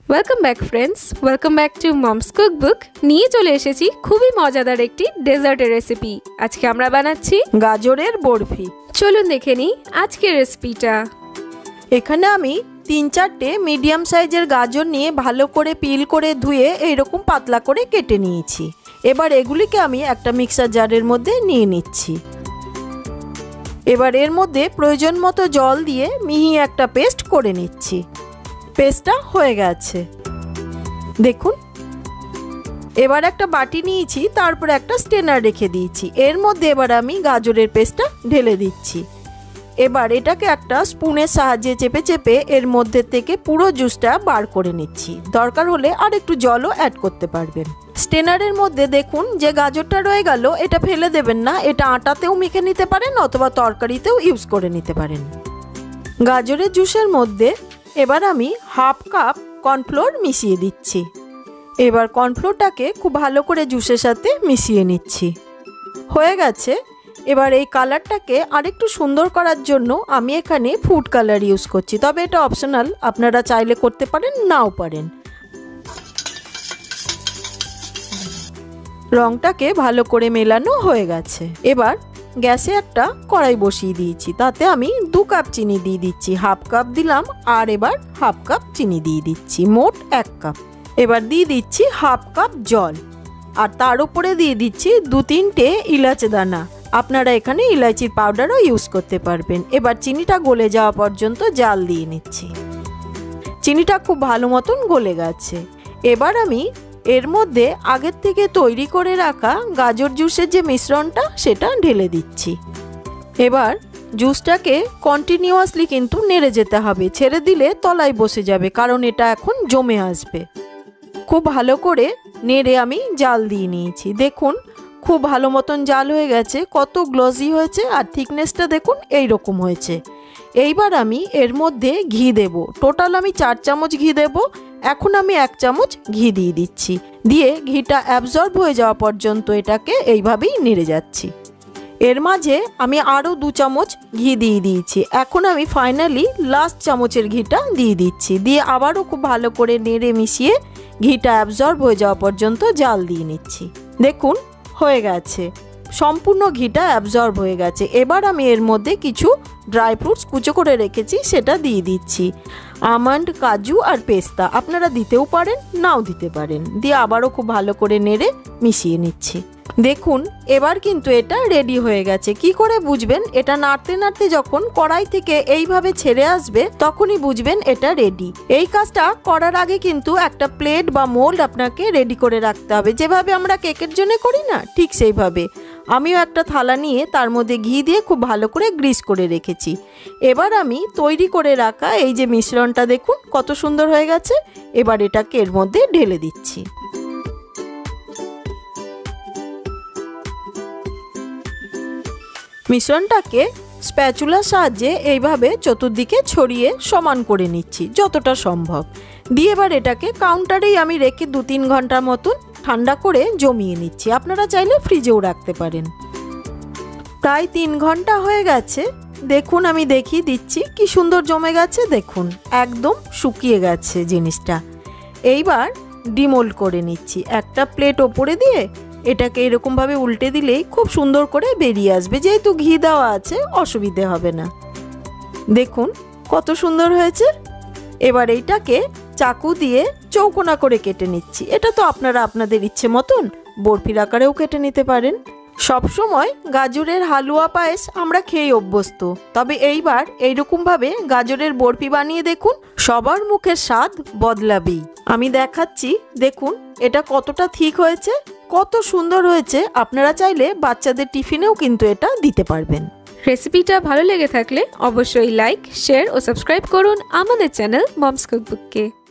Welcome back friends, welcome back to mom's cookbook. নিয়ে চলে এসেছি খুবই মজাদার একটি ডেজার্টের রেসিপি। আজকে আমরা বানাচ্ছি গাজরের বরফি। চলুন দেখে নিই আজকের রেসিপিটা। এখানে আমি 3-4টে মিডিয়াম সাইজের গাজর নিয়ে ভালো করে পিল করে ধুয়ে এইরকম পাতলা করে কেটে নিয়েছি। এবার এগুলিকে আমি একটা মিক্সার জারের মধ্যে নিয়ে নিচ্ছি। এবার এর মধ্যে প্রয়োজন মতো জল দিয়ে মিহি একটা পেস্ট করে নিচ্ছি। পেস্টটা হয়ে গেছে দেখুন। এবার একটা বাটি নিয়েছি, তারপর একটা স্ট্রেনার রেখে দিয়েছি। এর মধ্যে এবার আমি গাজরের পেস্টটা ঢেলে দিচ্ছি। এবার এটাকে একটা স্পুনের সাহায্যে চেপে চেপে এর মধ্যে থেকে পুরো জুসটা বার করে নিচ্ছি। দরকার হলে আর একটু জলও অ্যাড করতে পারবেন। স্ট্রেনারের মধ্যে দেখুন যে গাজরটা রয়ে গেল, এটা ফেলে দেবেন না। এটা আটাতেও মেখে নিতে পারেন অথবা তরকারিতেও ইউজ করে নিতে পারেন। গাজরের জুসের মধ্যে এবার আমি হাফ কাপ কর্নফ্লোর মিশিয়ে দিচ্ছি। এবার কর্নফ্লোরটাকে খুব ভালো করে জুসের সাথে মিশিয়ে নিচ্ছি। হয়ে গেছে। এবার এই কালারটাকে আরেকটু সুন্দর করার জন্য আমি এখানে ফুড কালার ইউজ করছি, তবে এটা অপশনাল, আপনারা চাইলে করতে পারেন নাও পারেন। রংটাকে ভালো করে মেলানো হয়ে গেছে। এবার গ্যাসে একটা কড়াই বসিয়ে দিয়েছি, তাতে আমি 2 কাপ চিনি দিয়ে দিচ্ছি। হাফ কাপ দিলাম আর এবার হাফ কাপ চিনি দিয়ে দিচ্ছি, মোট 1 কাপ। এবার দিয়ে দিচ্ছি হাফ কাপ জল আর তার উপরে দিয়ে দিচ্ছি 2-3টে ইলাচি দানা। আপনারা এখানে ইলাচির পাউডারও ইউজ করতে পারবেন। এবার চিনিটা গলে যাওয়া পর্যন্ত জাল দিয়ে নিচ্ছি। চিনিটা খুব ভালো মতন গলে গেছে। এবার আমি এর মধ্যে আগের থেকে তৈরি করে রাখা গাজর জুসের যে মিশ্রণটা সেটা ঢেলে দিচ্ছি। এবার জুসটাকে কন্টিনিউয়াসলি কিন্তু নেড়ে যেতে হবে, ছেড়ে দিলে তলায় বসে যাবে, কারণ এটা এখন জমে আসবে। খুব ভালো করে নেড়ে আমি জাল দিয়ে নিয়েছি। দেখুন খুব ভালো মতন জাল হয়ে গেছে, কত গ্লসি হয়েছে আর থিকনেসটা দেখুন এই রকম হয়েছে। এইবার আমি এর মধ্যে ঘি দেব। টোটাল আমি 4 চামচ ঘি দেব। এখন আমি 1 চামচ ঘি দিয়ে দিচ্ছি। দিয়ে ঘিটা অ্যাবজর্ব হয়ে যাওয়া পর্যন্ত এটাকে এইভাবেই নেড়ে যাচ্ছি। এর মাঝে আমি আরও 2 চামচ ঘি দিয়ে দিয়েছি। এখন আমি ফাইনালি লাস্ট চামচের ঘিটা দিয়ে দিচ্ছি। দিয়ে আবারও খুব ভালো করে নেড়ে মিশিয়ে ঘিটা অ্যাবজর্ব হয়ে যাওয়া পর্যন্ত জাল দিয়ে নিচ্ছি। দেখুন হয়ে গেছে, সম্পূর্ণ ঘিটা অ্যাবজর্ব হয়ে গেছে। এবার আমি এর মধ্যে কিছু ড্রাই ফ্রুটস কুচো করে রেখেছি, সেটা দিয়ে দিচ্ছি। আমন্ড, কাজু আর পেস্তা আপনারা দিতেও পারেন, নাও দিতে পারেন। দিয়ে আবারও খুব ভালো করে নেড়ে মিশিয়ে নিচ্ছি। দেখুন এবার কিন্তু এটা রেডি হয়ে গেছে। কি করে বুঝবেন? এটা নাড়তে নাড়তে যখন কড়াই থেকে এইভাবে ছেড়ে আসবে তখনই বুঝবেন এটা রেডি। এই কাজটা করার আগে কিন্তু একটা প্লেট বা মোল্ড আপনাকে রেডি করে রাখতে হবে, যেভাবে আমরা কেকের জন্য করি না, ঠিক সেইভাবে। আমিও একটা থালা নিয়ে তার মধ্যে ঘি দিয়ে খুব ভালো করে গ্রিস করে রেখেছি। এবার আমি তৈরি করে রাখা এই যে মিশ্রণটা দেখুন কত সুন্দর হয়ে গেছে। এবার এটাকে এর মধ্যে ঢেলে দিচ্ছি। মিশ্রণটাকে স্প্যাচুলার সাহায্যে এইভাবে চতুর্দিকে ছড়িয়ে সমান করে নিচ্ছি যতটা সম্ভব। দিয়ে এবার এটাকে কাউন্টারেই আমি রেখে 2-3 ঘন্টার মতন ঠান্ডা করে জমিয়ে নিচ্ছি। আপনারা চাইলে ফ্রিজেও রাখতে পারেন। প্রায় 3 ঘন্টা হয়ে গেছে। দেখুন আমি দেখিয়ে দিচ্ছি কি সুন্দর জমে গেছে। দেখুন একদম শুকিয়ে গেছে জিনিসটা। এইবার ডিমোল্ড করে নিচ্ছি। একটা প্লেট ওপরে দিয়ে এটাকে এরকমভাবে উল্টে দিলেই খুব সুন্দর করে বেরিয়ে আসবে। যেহেতু ঘি দেওয়া আছে অসুবিধে হবে না। দেখুন কত সুন্দর হয়েছে। এবার এইটাকে চাকু দিয়ে চৌকোনা করে কেটে নিচ্ছি। এটা তো আপনারা আপনাদের ইচ্ছে মতন বরফির আকারেও কেটে নিতে পারেন। সবসময় গাজরের হালুয়া পায়েস আমরা খেয়ে অভ্যস্ত, তবে এইবার এইরকমভাবে গাজরের বরফি বানিয়ে দেখুন, সবার মুখের স্বাদ বদলাবেই। আমি দেখাচ্ছি, দেখুন এটা কতটা থিক হয়েছে, কত সুন্দর হয়েছে। আপনারা চাইলে বাচ্চাদের টিফিনেও কিন্তু এটা দিতে পারবেন। রেসিপিটা ভালো লেগে থাকলে অবশ্যই লাইক, শেয়ার ও সাবস্ক্রাইব করুন আমাদের চ্যানেল মমস কুকবুককে।